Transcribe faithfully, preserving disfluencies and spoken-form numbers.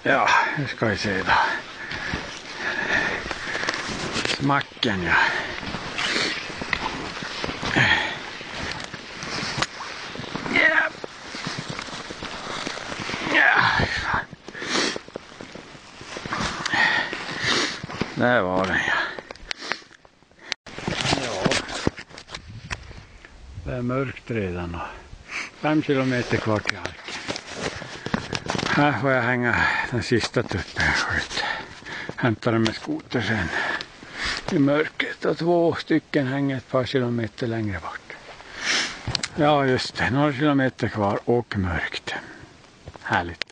Ja, nu ska vi se då. Smacken, ja. Ja. Ja. Där var den, ja. Ja. Det är mörkt redan och fem kilometer kvar till Arken. Här får jag hänga den sista tuppen jag sköt. Hämta den med skoter sen. I mörkret och två stycken hänger ett par kilometer längre bort. Ja just det, några kilometer kvar och mörkt. Härligt.